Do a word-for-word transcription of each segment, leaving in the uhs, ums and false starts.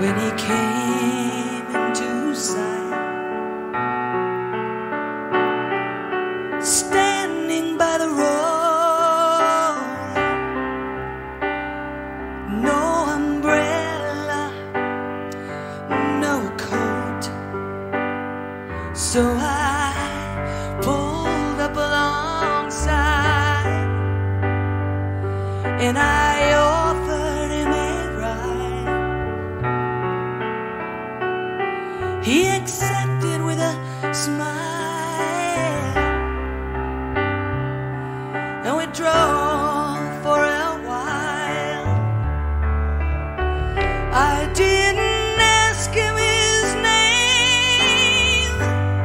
when he came into sight, standing by the road, no umbrella, no coat. So I pulled up alongside and I offered him a ride. He accepted with a smile, and we drove for a while. I didn't ask him his name.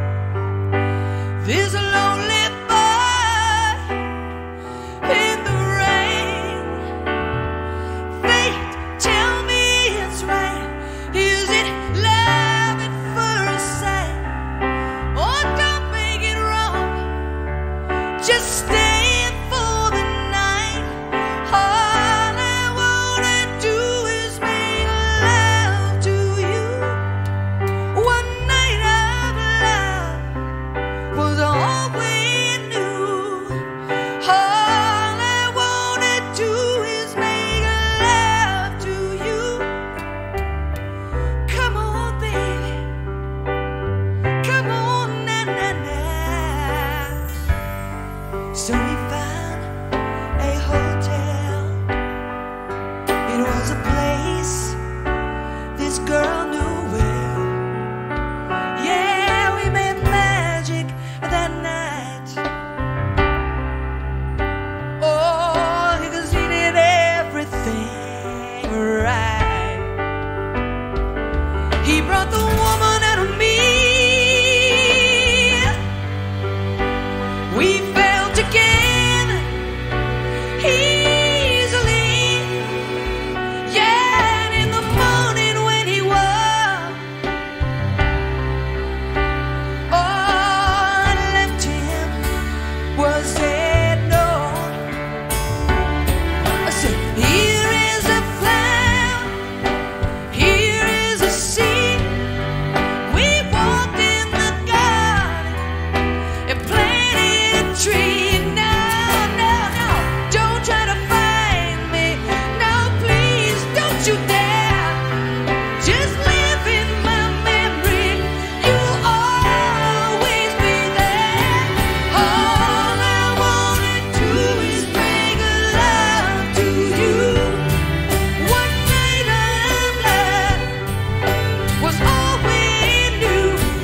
This lonely boy in the rain. Fate, tell me it's right. Is it love at first sight? Oh, don't make it wrong. Just stay for the night. All I wanna do is make love to you. One night of love was all we knew. All I wanna do is make love to you. Come on, baby. Come on, na na na. So we found a hotel. It was a place this girl knew well. Yeah, we made magic that night. Oh, because he did everything right. He brought the woman out of me. We fell together easily. Yeah, and in the morning when he woke, all I left him was said no. I said, here is a flower, here is a seed. We walked in the garden and planted a tree. No, no, no, don't try to find me. No, please, don't you dare. Just live in my memory. You'll always be there. All I wanna do is make love to you. One night of love was all we knew.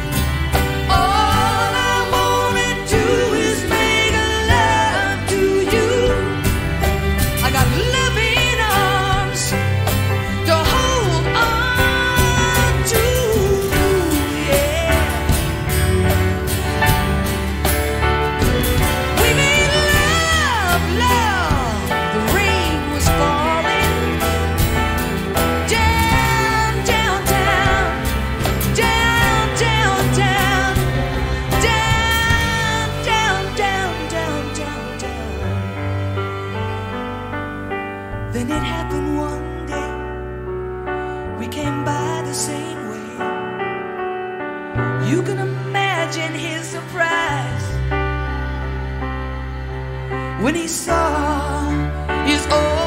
All I wanna do is make love to you. I got loving arms to hold on to, yeah. We made love, love. The rain was falling down, down, down, down, down, down, down, down, down, down, down, down. Then it happened one day. We came by the same way. You can imagine his surprise when he saw his old